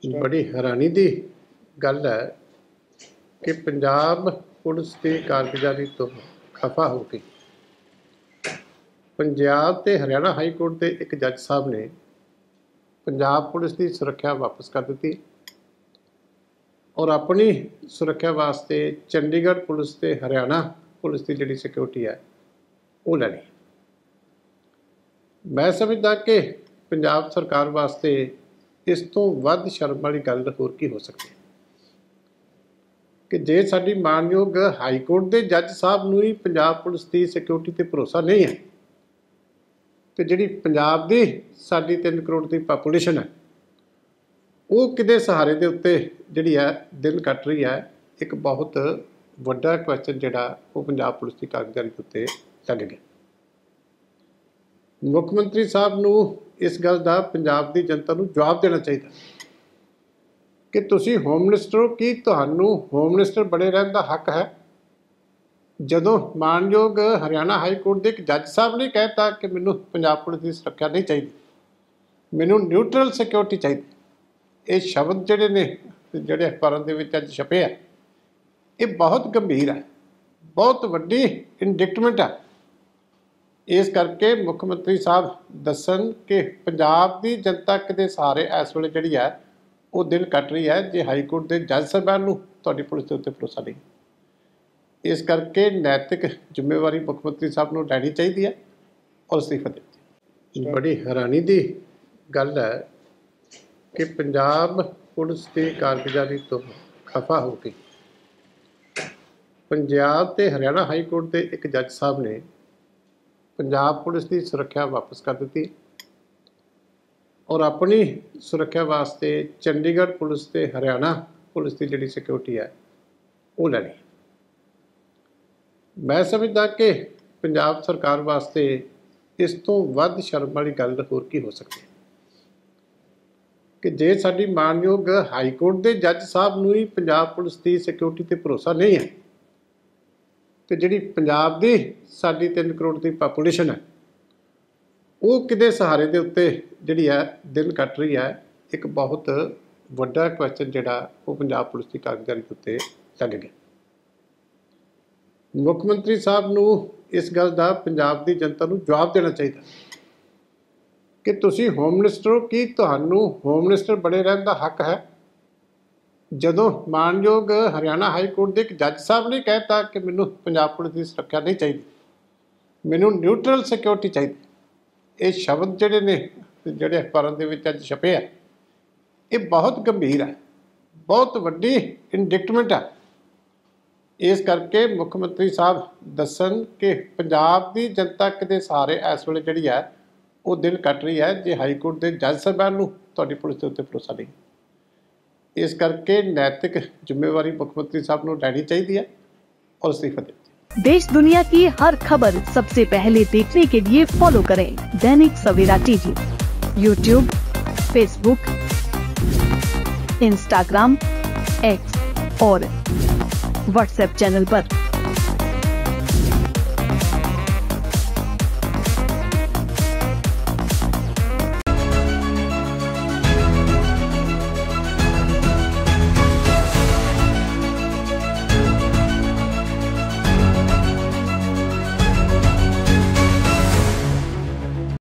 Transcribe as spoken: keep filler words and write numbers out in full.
बड़ी हैरानी की गल है कि पंजाब पुलिस की कारगुजारी तो खफा हो गई। पंजाब ते हरियाणा हाई कोर्ट के एक जज साहब ने पंजाब पुलिस की सुरक्षा वापस कर दी और अपनी सुरक्षा वास्ते चंडीगढ़ पुलिस ते हरियाणा पुलिस की जिहड़ी सिक्योरिटी है वो लैनी। मैं समझदा कि पंजाब सरकार वास्ते इस तो वध शर्म वाली गल होर की हो सकती है कि जे साडी मानयोग हाई कोर्ट के जज साहब नूं ही पंजाब पुलिस की सिक्योरिटी ते भरोसा नहीं है तो जिहड़ी पंजाब की साडी तीन करोड़ की पापूलेशन है वो किदे सहारे के उत्ते जिहड़ी है दिन कट रही है। एक बहुत वड्डा क्वेश्चन जिहड़ा वो पंजाब पुलिस की कारगुजारी के उत्ते लग गया। मुख्यमंत्री साहब नूं इस गल का पंजाब की जनता नूं जवाब देना चाहिए कि तुसीं होम मिनिस्टर हो, कि तुहानूं होम मिनिस्टर बने रहने का हक है जदों मानयोग हरियाणा हाई कोर्ट के एक जज साहब ने कहता कि मैनूं पंजाब पुलिस की सुरक्षा नहीं चाहिए, मैनूं न्यूट्रल सिक्योरिटी चाहिए। ये शब्द जिहड़े ने जिहड़े अखबारों के विच अज छपे है ये बहुत गंभीर है, बहुत वड्डी इंडिक्टमेंट है। इस करके मुख्यमंत्री साहब दसन कि पंजाब की जनता किते सहारे इस वेले जिहड़ी है वो दिन कट रही है जे हाई कोर्ट के जज साहबान नूं तुहाडी पुलिस के उत्ते भरोसा नहीं। इस करके नैतिक जिम्मेवारी मुख्यमंत्री साहब नूं लैनी चाहिए है और इस्तीफा देती। बड़ी हैरानी की गल है कि पंजाब पुलिस की कारगुजारी तो खफा हो गई। पंजाब ते हरियाणा हाई कोर्ट के एक जज साहब ने पंजाब पुलिस की सुरक्षा वापस कर दी और अपनी सुरक्षा वास्ते चंडीगढ़ पुलिस ते हरियाणा पुलिस की जिहड़ी सिक्योरिटी है वो लैनी। मैं समझदा कि पंजाब सरकार वास्ते इस तो वध शर्म वाली गल होर की हो सकती है कि जे साडी मानयोग हाई कोर्ट के जज साहब नूं ही पंजाब पुलिस की सिक्योरिटी ते भरोसा नहीं है तो जिहड़ी पंजाब की साडी तीन करोड़ की पापूलेशन है वो किदे सहारे के उत्ते जिहड़ी है दिन कट रही है। एक बहुत वड्डा क्वेश्चन जिहड़ा वो पंजाब पुलिस की कारगुजारी के उत्ते लग गया। मुख्यमंत्री साहब नूं इस गल का पंजाब की जनता नूं जवाब देना चाहिए कि तुसीं होम मिनिस्टर हो, कि तुहानूं होम मिनिस्टर बने रहने का हक है जदों मानयोग हरियाणा हाई कोर्ट के एक जज साहब ने कहता कि मैनूं पंजाब पुलिस की सुरक्षा नहीं चाहिए, मैनूं न्यूट्रल सिक्योरिटी चाहिए। ये शब्द जिहड़े ने जिहड़े अखबारों के विच अज छपे है ये बहुत गंभीर है, बहुत वड्डी इंडिक्टमेंट है। इस करके मुख्यमंत्री साहब दसन कि पंजाब की जनता किते सहारे इस वेले जिहड़ी है वो दिन कट रही है जे हाई कोर्ट के जज साहबान नूं तुहाडी पुलिस के उत्ते भरोसा नहीं। इस करके नैतिक जिम्मेवारी मुख्यमंत्री साहब नूं लैनी चाहिए है और इस्तीफा देती। देश दुनिया की हर खबर सबसे पहले देखने के लिए फॉलो करें Dainik Savera TV, YouTube, Facebook, Instagram, X और व्हाट्सएप चैनल पर।